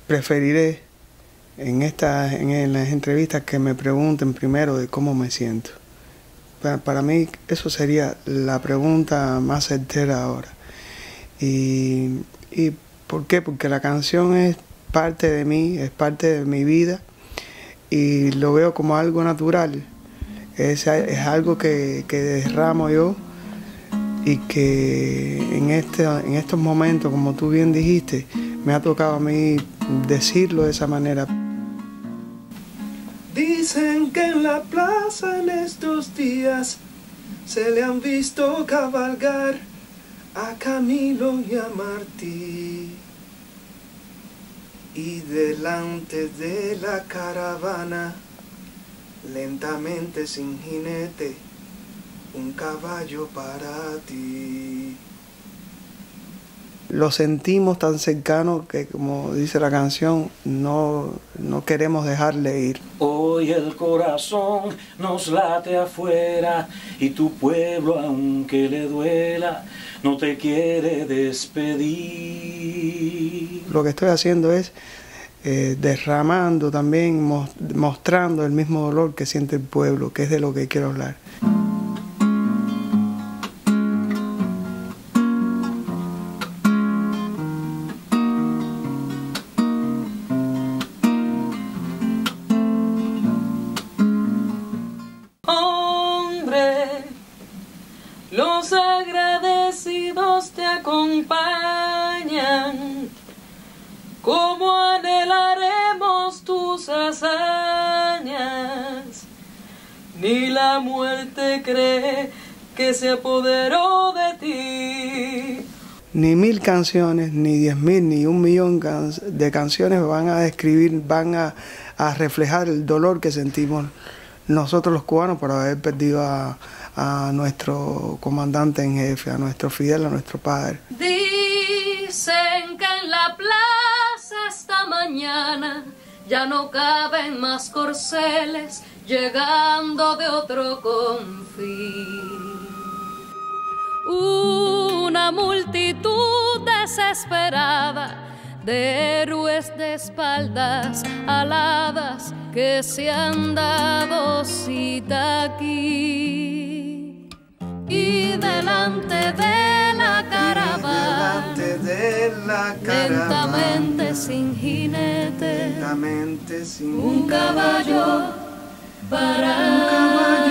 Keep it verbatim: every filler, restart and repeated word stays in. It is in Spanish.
preferiré en, esta, en, en las entrevistas que me pregunten primero de cómo me siento. Para, para mí eso sería la pregunta más certera ahora. Y, y ¿por qué? Porque la canción es parte de mí, es parte de mi vida y lo veo como algo natural. Es, es algo que, que derramo yo y que en, este, en estos momentos, como tú bien dijiste, me ha tocado a mí decirlo de esa manera. Dicen que en la plaza en estos días se le han visto cabalgar a Camilo y a Martí. Y delante de la caravana, lentamente sin jinete, un caballo para ti. Lo sentimos tan cercano que, como dice la canción, no, no queremos dejarle ir. Hoy el corazón nos late afuera y tu pueblo, aunque le duela, no te quiere despedir. Lo que estoy haciendo es eh, derramando también, mostrando el mismo dolor que siente el pueblo, que es de lo que quiero hablar. Los agradecidos te acompañan, como anhelaremos tus hazañas. Ni la muerte cree que se apoderó de ti. Ni mil canciones, ni diez mil, ni un millón de canciones van a describir, van a, a reflejar el dolor que sentimos nosotros los cubanos por haber perdido a, a nuestro comandante en jefe, a nuestro Fidel, a nuestro padre. Dicen que en la plaza esta mañana ya no caben más corceles llegando de otro confín. Una multitud desesperada de héroes de espaldas aladas que se han dado cita aquí. Y delante de la caravana, delante de la caravana, lentamente sin jinete, lentamente sin un caballo para un caballo